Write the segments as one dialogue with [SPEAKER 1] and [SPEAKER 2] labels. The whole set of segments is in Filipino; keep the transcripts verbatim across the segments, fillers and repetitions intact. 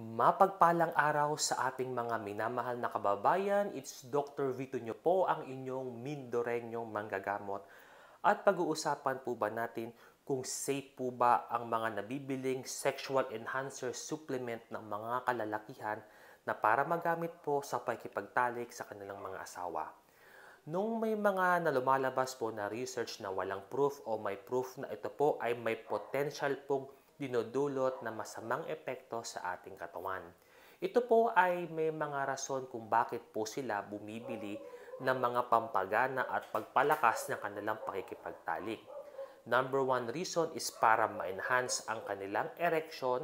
[SPEAKER 1] Mapagpalang araw sa ating mga minamahal na kababayan. It's Doctor Vito nyo po, ang inyong Mindorenyong manggagamot. At pag-uusapan po ba natin kung safe po ba ang mga nabibiling sexual enhancer supplement ng mga kalalakihan na para magamit po sa pakikipagtalik sa kanilang mga asawa. Nung may mga na lumalabas po na research na walang proof o may proof na ito po ay may potential pong dinudulot na masamang epekto sa ating katawan. Ito po ay may mga rason kung bakit po sila bumibili ng mga pampagana at pagpalakas ng kanilang pakikipagtalik. Number one reason is para ma-enhance ang kanilang erection.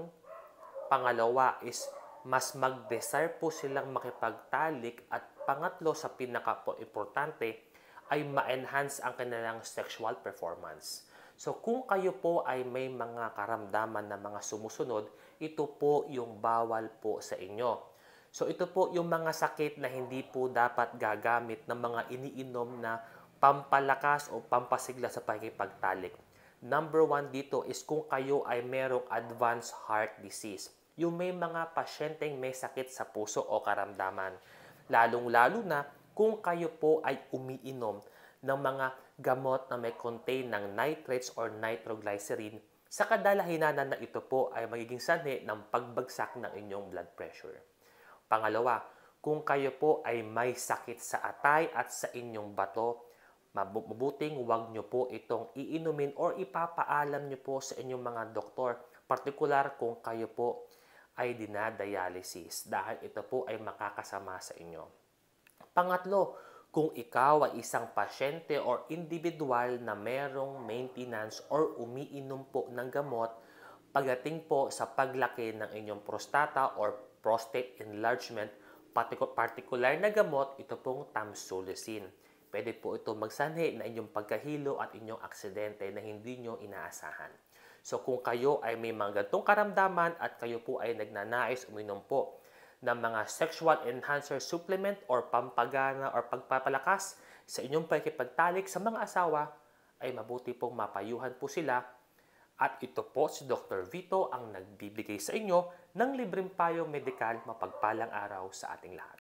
[SPEAKER 1] Pangalawa is mas mag-desire po silang makipagtalik, at pangatlo sa pinaka-importante ay ma-enhance ang kanilang sexual performance. So kung kayo po ay may mga karamdaman na mga sumusunod, ito po yung bawal po sa inyo. So ito po yung mga sakit na hindi po dapat gagamit ng mga iniinom na pampalakas o pampasigla sa pakikipagtalik. Number one dito is kung kayo ay merong advanced heart disease. Yung may mga pasyenteng may sakit sa puso o karamdaman. Lalong-lalo na kung kayo po ay umiinom ng mga gamot na may contain ng nitrates or nitroglycerin, sa kadalahinan na ito po ay magiging sanhi ng pagbagsak ng inyong blood pressure. Pangalawa, kung kayo po ay may sakit sa atay at sa inyong bato, mabuting huwag nyo po itong iinumin or ipapaalam nyo po sa inyong mga doktor, partikular kung kayo po ay dinadialysis, dahil ito po ay makakasama sa inyo. Pangatlo, kung ikaw ay isang pasyente or individual na merong maintenance or umiinom po ng gamot pagdating po sa paglaki ng inyong prostata or prostate enlargement, particular na gamot, ito pong tamsulosin. Pwede po ito magsanhi na inyong pagkahilo at inyong aksidente na hindi nyo inaasahan. So kung kayo ay may mga ganitong karamdaman at kayo po ay nagnanais uminom po ng mga sexual enhancer supplement or pampagana or pagpapalakas sa inyong pakikipagtalik sa mga asawa, ay mabuti pong mapayuhan po sila. At ito po si Doctor Vito ang nagbibigay sa inyo ng libreng payo medikal. Mapagpalang araw sa ating lahat.